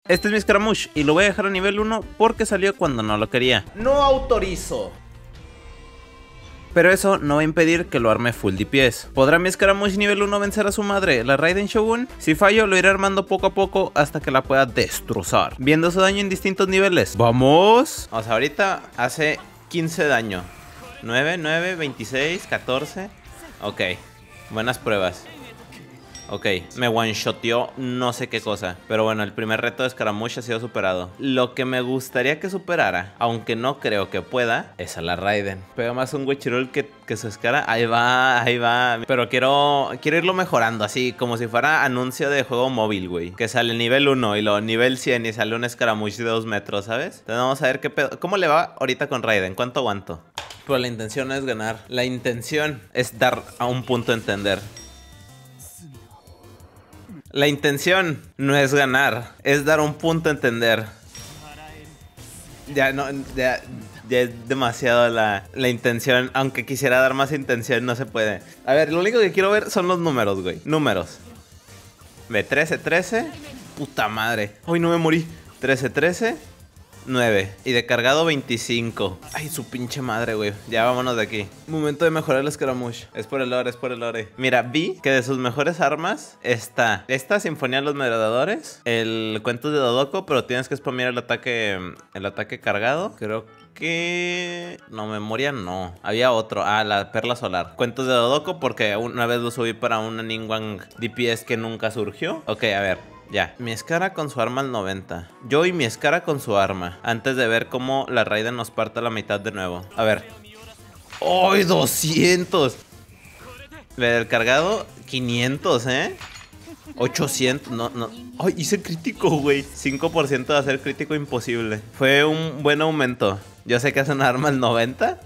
Este es mi Scaramouche y lo voy a dejar a nivel 1 porque salió cuando no lo quería. No autorizo. Pero eso no va a impedir que lo arme full DPS. ¿Podrá mi Scaramouche nivel 1 vencer a su madre, la Raiden Shogun? Si fallo, lo iré armando poco a poco hasta que la pueda destrozar, viendo su daño en distintos niveles. ¡Vamos! O sea, ahorita hace 15 daño. 9, 26, 14. Ok, buenas pruebas. Ok, me one-shoteó no sé qué cosa. Pero bueno, el primer reto de Scaramouche ha sido superado. Lo que me gustaría que superara, aunque no creo que pueda, es a la Raiden. Pega más un Wichirul que su Scara. Ahí va, ahí va. Pero quiero irlo mejorando, así como si fuera anuncio de juego móvil, güey. Que sale nivel 1 y luego nivel 100 y sale un Scaramouche de 2 metros, ¿sabes? Entonces vamos a ver qué pedo. ¿Cómo le va ahorita con Raiden? ¿Cuánto aguanto? Pero la intención no es ganar. La intención es dar a un punto a entender. La intención no es ganar, es dar un punto a entender. Ya no, ya es demasiado la intención. Aunque quisiera dar más intención, no se puede. A ver, lo único que quiero ver son los números, güey. Números. Ve, 13. Puta madre. Hoy no me morí. 13. 9. Y de cargado 25. Ay, su pinche madre, güey. Ya vámonos de aquí. Momento de mejorar el Scaramouche. Es por el lore, es por el lore. Mira, vi que de sus mejores armas está esta Sinfonía de los Merodeadores, el Cuentos de Dodoko, pero tienes que spamear el ataque cargado. Creo que... No, memoria no. Había otro. Ah, la Perla Solar. Cuentos de Dodoko porque una vez lo subí para una Ningguang DPS que nunca surgió. Ok, a ver. Ya, mi Scara con su arma al 90. Yo y mi Scara con su arma. Antes de ver cómo la Raiden nos parte a la mitad de nuevo. A ver. ¡Ay, 200! El cargado, 500, ¿eh? 800, no. ¡Ay, hice crítico, güey! 5% de hacer crítico imposible. Fue un buen aumento. Yo sé que hace un arma al 90.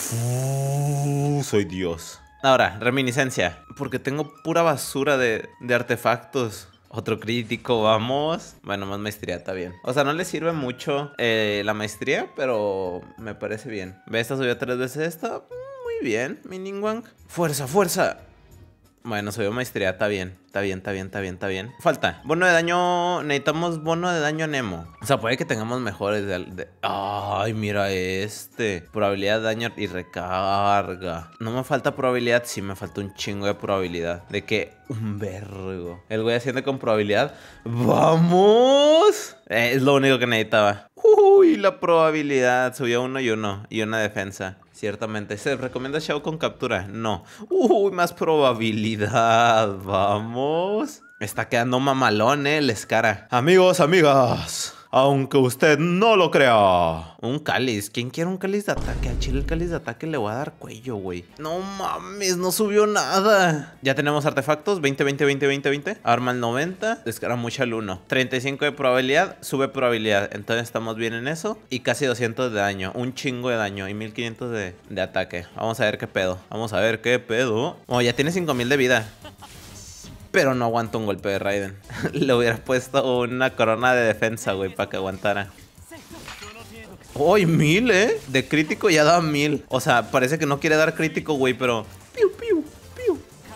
Soy Dios. Ahora, reminiscencia. Porque tengo pura basura de artefactos. Otro crítico, vamos. Bueno, más maestría, está bien. O sea, no le sirve mucho la maestría, pero me parece bien. ¿Ve? Esta subió 3 veces esta. Muy bien, mi Ningguang. ¡Fuerza, fuerza! Bueno, subió maestría, está bien. Está bien. Falta. Bono de daño. Necesitamos bono de daño Nemo. O sea, puede que tengamos mejores Ay, mira este. Probabilidad de daño y recarga. No me falta probabilidad. Sí, me falta un chingo de probabilidad. De que un vergo. El güey haciendo con probabilidad. ¡Vamos! Es lo único que necesitaba. Uy, la probabilidad. Subió 1 y 1. Y una defensa. Ciertamente. ¿Se recomienda Shao con captura? No. Uy, más probabilidad. Vamos. Está quedando mamalón, el Scara. Amigos, amigas. Aunque usted no lo crea. Un cáliz. ¿Quién quiere un cáliz de ataque? A Chile el cáliz de ataque le voy a dar cuello, güey. No mames, no subió nada. Ya tenemos artefactos. 20. Arma al 90. Scaramouche al 1. 35 de probabilidad. Sube probabilidad. Entonces estamos bien en eso. Y casi 200 de daño. Un chingo de daño. Y 1500 de ataque. Vamos a ver qué pedo. Oh, ya tiene 5000 de vida. Pero no aguanto un golpe de Raiden. Le hubiera puesto una corona de defensa, güey, para que aguantara. ¡Uy, 1000, eh! De crítico ya da 1000. O sea, parece que no quiere dar crítico, güey, pero... ¡Piu, piu, piu!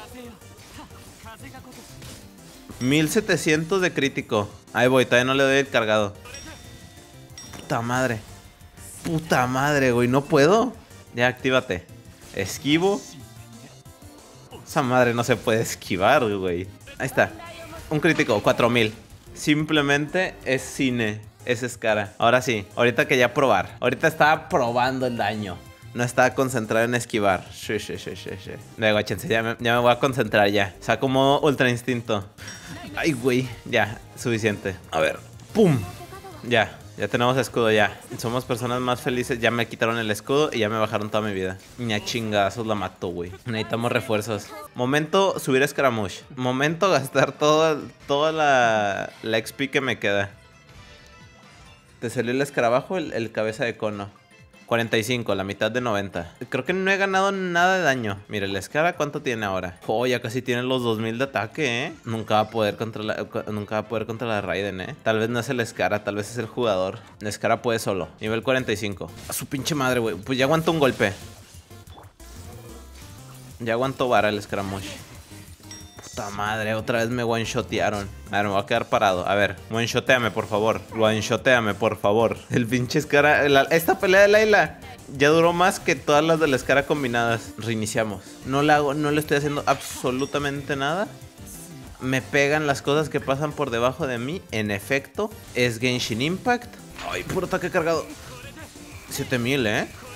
1700 de crítico. Ahí voy, todavía no le doy el cargado. Puta madre, güey, no puedo. Ya, actívate. Esquivo. Esa madre no se puede esquivar, güey. Ahí está. Un crítico, 4000. Simplemente es cine. Es Scara. Ahora sí, ahorita que ya probar. Ahorita estaba probando el daño. No estaba concentrado en esquivar. Luego, échense, ya me voy a concentrar ya. Saco modo ultra instinto. Ay, güey. Ya, suficiente. A ver. ¡Pum! Ya tenemos escudo ya. Somos personas más felices. Ya me quitaron el escudo y ya me bajaron toda mi vida. Ni a chingazos la mató, güey. Necesitamos refuerzos. Momento subir a Scaramouche. Momento gastar toda la XP que me queda. Te salió el escarabajo, el cabeza de cono. 45, la mitad de 90. Creo que no he ganado nada de daño. Mira, el Scara, ¿cuánto tiene ahora? Oh, ya casi tiene los 2000 de ataque, ¿eh? Nunca va a poder contra la Raiden, ¿eh? Tal vez no es el Scara, tal vez es el jugador. El Scara puede solo. Nivel 45. A su pinche madre, güey. Pues ya aguantó un golpe. Ya aguantó vara el Scaramouche. Puta madre, otra vez me one-shotearon. A ver, me voy a quedar parado. A ver, one-shoteame, por favor. One-shoteame, por favor. El pinche Scara... Esta pelea de Layla ya duró más que todas las de la Scara combinadas. Reiniciamos. No le estoy haciendo absolutamente nada. Me pegan las cosas que pasan por debajo de mí. En efecto, es Genshin Impact. Ay, puro ataque cargado. 7000,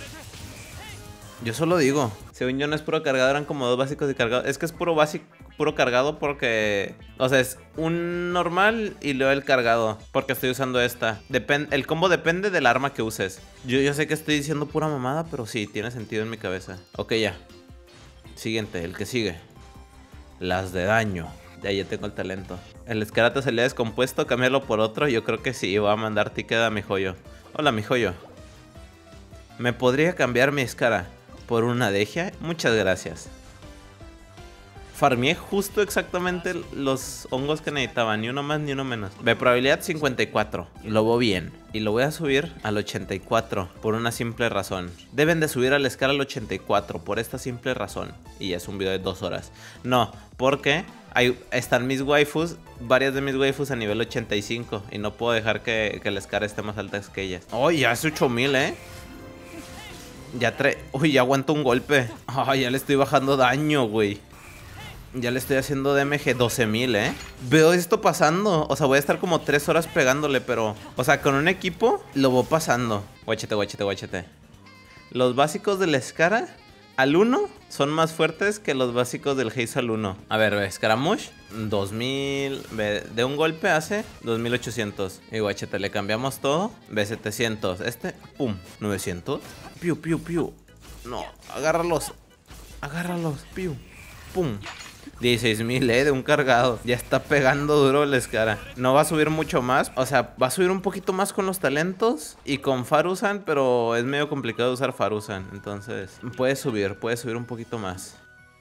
Yo solo digo. Según yo no es puro cargado, eran como 2 básicos y cargado. Es que es puro básico, puro cargado porque... O sea, es un normal y luego el cargado. Porque estoy usando esta. El combo depende del arma que uses. Yo sé que estoy diciendo pura mamada, pero sí, tiene sentido en mi cabeza. Ok, ya. Siguiente, el que sigue. Las de daño. Ya tengo el talento. El Escarate se le ha descompuesto, cambiarlo por otro. Yo creo que sí, voy a mandar ticket a mi joyo. Hola, mi joyo. ¿Me podría cambiar mi Escara por una Degia? Muchas gracias. Farmeé justo exactamente los hongos que necesitaba. Ni uno más ni uno menos. De probabilidad 54. Y lo voy bien. Y lo voy a subir al 84. Por una simple razón. Deben de subir a la Escara al 84. Por esta simple razón. Y es un video de 2 horas. No, porque están mis waifus. Varias de mis waifus a nivel 85. Y no puedo dejar que la Escara esté más alta que ellas. Oh, ya es 8000, Uy, ya aguanto un golpe. Ay, ya le estoy bajando daño, güey. Ya le estoy haciendo DMG 12000, Veo esto pasando. O sea, voy a estar como 3 horas pegándole, pero... O sea, con un equipo lo voy pasando. Guáchate. Los básicos de la Escara al 1 son más fuertes que los básicos del Haze al 1. A ver, Scaramouche, 2000... De un golpe hace 2800. Y guáchate, le cambiamos todo. Ve 700. Pum, 900. Piu. No, agárralos. Piu, pum. 16.000, de un cargado. Ya está pegando duro la Escara. No va a subir mucho más. O sea, va a subir un poquito más con los talentos y con Farusan, pero es medio complicado usar Farusan. Entonces, puede subir un poquito más.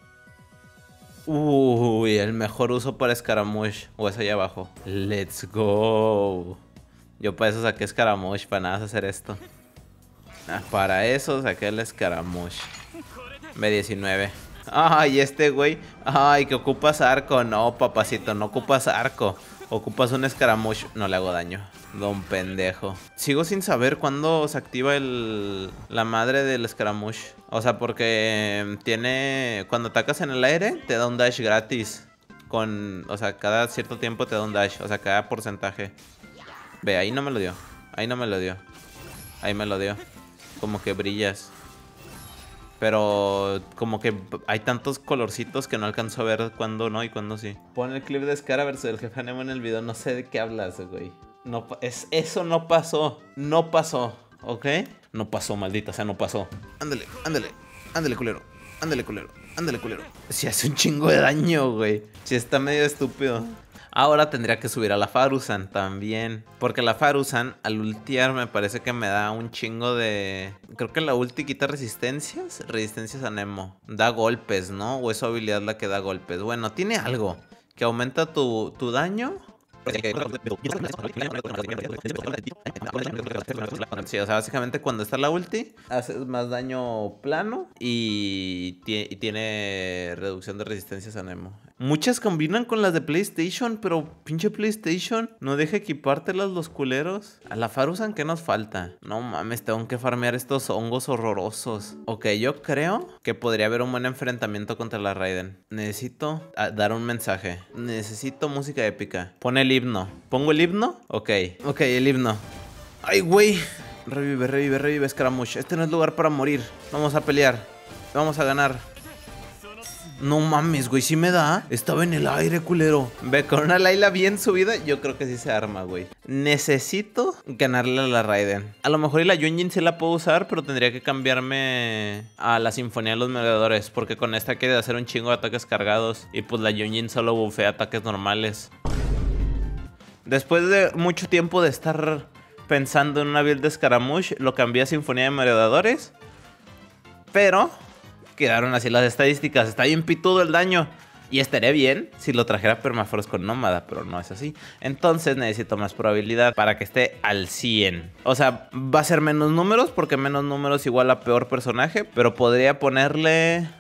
Uy, el mejor uso para Scaramouche. O es allá abajo. Let's go. Yo para eso saqué Scaramouche, para nada hacer esto. Para eso saqué el Scaramouche. B19. Ay, este güey. Ay, que ocupas arco. No, papacito, no ocupas arco. Ocupas un Scaramouche. No le hago daño. Don pendejo. Sigo sin saber cuándo se activa la madre del Scaramouche. O sea, porque tiene... Cuando atacas en el aire, te da un dash gratis. O sea, cada cierto tiempo te da un dash. O sea, cada porcentaje. Ve, ahí no me lo dio. Ahí me lo dio. Como que brillas. Pero como que hay tantos colorcitos que no alcanzo a ver cuándo no y cuándo sí. Pon el clip de Scara versus el jefe Nemo en el video. No sé de qué hablas, güey. Eso no pasó. No pasó, ¿ok? No pasó, maldita sea, no pasó. Ándale, culero. Si hace un chingo de daño, güey. Si está medio estúpido. Ahora tendría que subir a la Farusan también. Porque la Farusan, al ultiar, me parece que me da un chingo de... Creo que la ulti quita resistencias. Resistencias a Nemo. Da golpes, ¿no? O es su habilidad la que da golpes. Bueno, tiene algo que aumenta tu daño. Sí, o sea, básicamente cuando está la ulti, haces más daño plano y tiene reducción de resistencias a Nemo. Muchas combinan con las de PlayStation, pero pinche PlayStation no deja equipártelas los culeros. A la Farusan, ¿qué nos falta? No mames, tengo que farmear estos hongos horrorosos. Ok, yo creo que podría haber un buen enfrentamiento contra la Raiden. Necesito dar un mensaje. Necesito música épica. Pon el himno. ¿Pongo el himno? Ok, el himno. ¡Ay, güey! Revive, Scaramouche. Este no es lugar para morir. Vamos a pelear. Vamos a ganar. No mames, güey, sí me da. Estaba en el aire, culero. Ve, con una Layla bien subida, yo creo que sí se arma, güey. Necesito ganarle a la Raiden. A lo mejor y la Yunjin sí la puedo usar, pero tendría que cambiarme a la Sinfonía de los Merodeadores, porque con esta quiere hacer un chingo de ataques cargados. Y pues la Yunjin solo bufea ataques normales. Después de mucho tiempo de estar pensando en una build de Scaramouche, lo cambié a Sinfonía de Merodeadores. Pero quedaron así las estadísticas. Está bien pitudo el daño. Y estaría bien si lo trajera Permafrost con Nómada, pero no es así. Entonces necesito más probabilidad para que esté al 100. O sea, va a ser menos números, porque menos números igual a peor personaje. Pero podría ponerle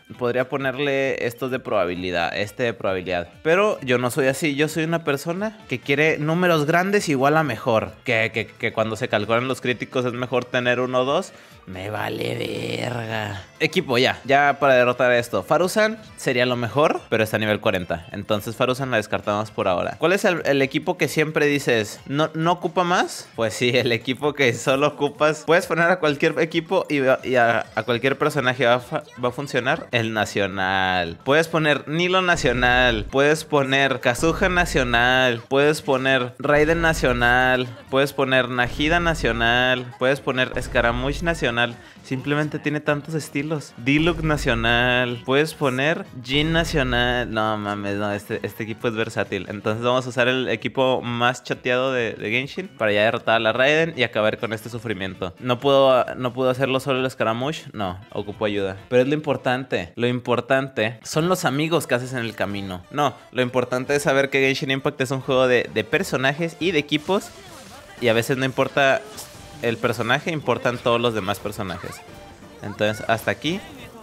podría ponerle estos de probabilidad, este de probabilidad. Pero yo no soy así, yo soy una persona que quiere números grandes igual a mejor. Que cuando se calculan los críticos es mejor tener 1 o 2. Me vale verga. Equipo, ya para derrotar esto. Faruzan sería lo mejor, pero está a nivel 40. Entonces Faruzan la descartamos por ahora. ¿Cuál es el equipo que siempre dices, no ocupa más? Pues sí, el equipo que solo ocupas. Puedes poner a cualquier equipo y a cualquier personaje va a funcionar. El nacional. Puedes poner Nilo nacional. Puedes poner Kazuha nacional. Puedes poner Raiden nacional. Puedes poner Nahida nacional. Puedes poner Scaramouche nacional. Simplemente tiene tantos estilos. Diluc nacional. Puedes poner Jin nacional. No mames, no, este equipo es versátil. Entonces vamos a usar el equipo más chateado de Genshin para ya derrotar a la Raiden y acabar con este sufrimiento. No puedo hacerlo solo el Scaramouche. No, ocupo ayuda. Pero es lo importante. Lo importante son los amigos que haces en el camino. No, lo importante es saber que Genshin Impact es un juego de personajes y de equipos. Y a veces no importa el personaje, importan todos los demás personajes. Entonces, hasta aquí.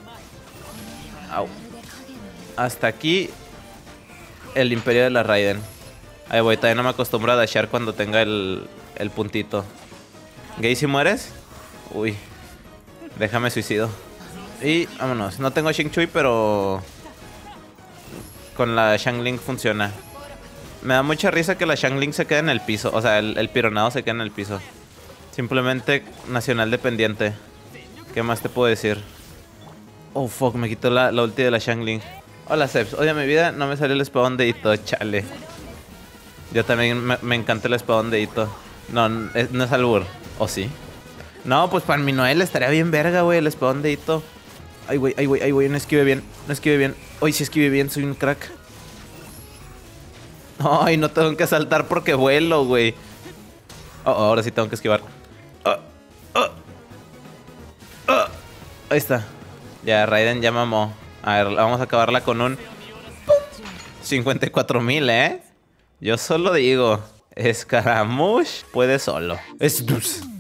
Au. Hasta aquí el imperio de la Raiden. Ahí voy, todavía no me acostumbro a dashear cuando tenga el puntito. ¿Gay si mueres? Uy. Déjame suicido. Y vámonos. No tengo Xingqiu, pero con la Xiangling funciona. Me da mucha risa que la Xiangling se quede en el piso. O sea, el pironado se queda en el piso. Simplemente nacional dependiente. ¿Qué más te puedo decir? Oh, fuck, me quitó la ulti de la Xiangling. Hola, Seps. Oye, mi vida, no me salió el espadón de Ito, chale. Yo también me encanta el espadón de Ito. No, no es albur. ¿O sí? No, pues para mi Noel estaría bien verga, güey, el espadón de Ito. Ay, güey, no esquive bien. Hoy sí esquive bien, soy un crack. Ay, no tengo que saltar porque vuelo, güey. Oh, ahora sí tengo que esquivar. Ahí está. Ya, Raiden ya mamó. A ver, vamos a acabarla con un 54,000, ¿eh? Yo solo digo, Scaramouche puede solo. Es dus.